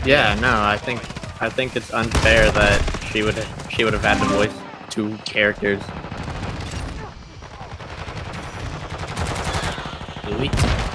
Yeah, no, I think it's unfair that she would have had to voice two characters. Sweet.